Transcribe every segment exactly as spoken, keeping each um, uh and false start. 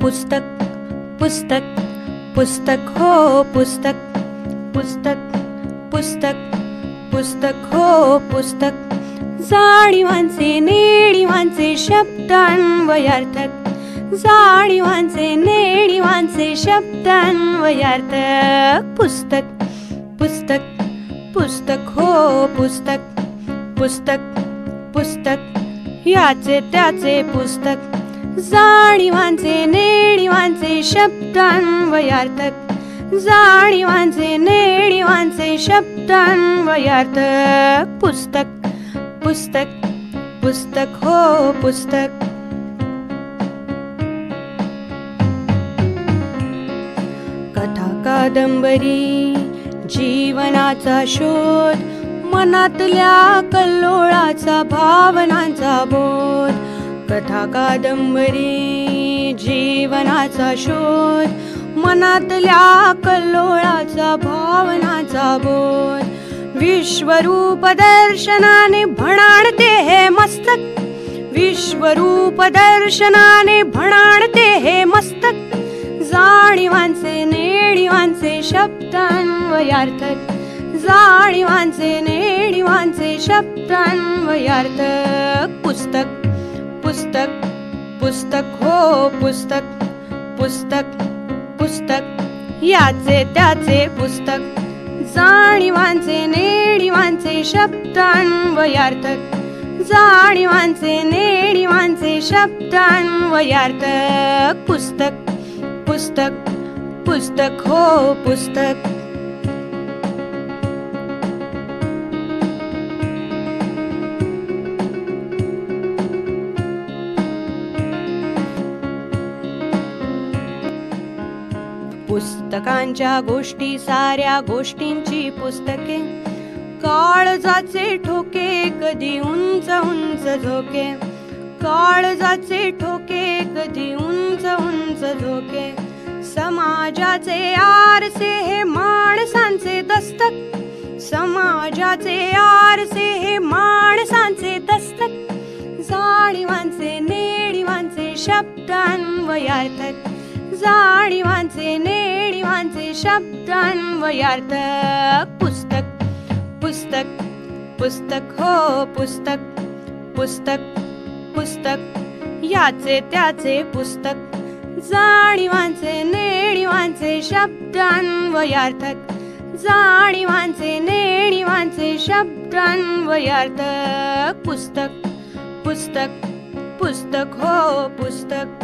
पुस्तक पुस्तक पुस्तक हो पुस्तक पुस्तक पुस्तक पुस्तक हो पुस्तक जाणीवांचे नेणीवांचे शब्दान्वयार्थक जाणीवांचे नेणीवांचे शब्दान्वयार्थक पुस्तक पुस्तक पुस्तक हो पुस्तक पुस्तक पुस्तक याचे त्याचे पुस्तक जाणीवांचे नेणीवांचे शब्दान्वयार्थक जाणीवांचे नेणीवांचे शब्दान्वयार्थक पुस्तक पुस्तक पुस्तक हो पुस्तक कथा कादंबरी जीवनाचा शोध मनातल्या कल्लोळाचा भावनांचा बोध कथा कादंबरी जीवनाचा शोध मनातल्या कल्लोळाचा भावनाचा बोध विश्वरूप दर्शनाने भणाणते हे मस्तक विश्वरूप दर्शनाने भणाणते हे मस्तक जाणीवांचे नेणीवांचे शब्दान्वयार्थक जाणीवांचे नेणीवांचे शब्दान्वयार्थक पुस्तक पुस्तक पुस्तक हो पुस्तक पुस्तक पुस्तक याचे त्याचे पुस्तक जाणीवांचे नेणीवांचे शब्दान्वयार्थक जाणीवांचे नेणीवांचे शब्दान्वयार्थक पुस्तक पुस्तक पुस्तक हो पुस्तक पुस्तकांच्या गोष्टी साऱ्या गोष्टींची पुस्तके काळजाचे ठोके कधी उंच उंच झोके काळजाचे ठोके कधी उंच उंच झोके समाजाचे आरसे हे माणसांचे दस्तक समाजाचे आरसे हे माणसांचे दस्तक जाणीवांचे नेणीवांचे शब्दान्वयार्थक जाणीवांचे नेणीवांचे शब्दान्वयार्थक पुस्तक पुस्तक पुस्तक हो पुस्तक पुस्तक पुस्तक याचे त्याचे पुस्तक जाणीवांचे नेणीवांचे शब्दान्वयार्थक जाणीवांचे नेणीवांचे शब्दान्वयार्थक पुस्तक पुस्तक पुस्तक हो पुस्तक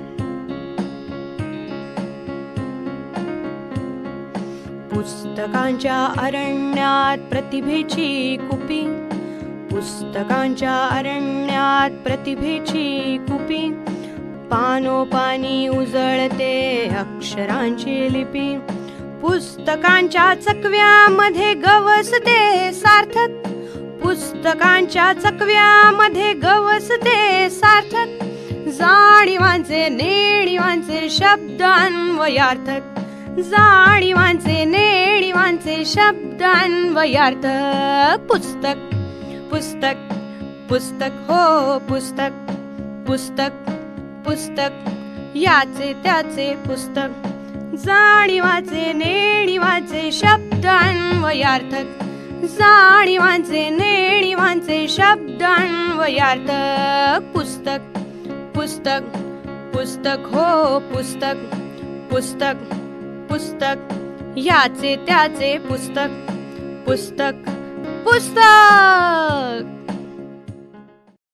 पुस्तकांच्या अरण्यात प्रतिभेची कुपी पुस्तकांच्या अरण्यात प्रतिभेची कुपी पानोपानी उजळते अक्षरांची लिपी पुस्तकांच्या चकव्यामध्ये गवसते सार्थक पुस्तकांच्या चकव्यामध्ये गवसते सार्थक जाणीवांचे नेणीवांचे शब्दान्वयार्थक जाणीवांचे नेणीवांचे शब्दान्वयार्थक पुस्तक पुस्तक पुस्तक हो पुस्तक पुस्तक पुस्तक याचे त्याचे पुस्तक जाणीवांचे नेणीवांचे शब्दान्वयार्थक जाणीवांचे नेणीवांचे शब्दान्वयार्थक पुस्तक पुस्तक पुस्तक हो पुस्तक पुस्तक पुस्तक याचे त्याचे पुस्तक पुस्तक पुस्तक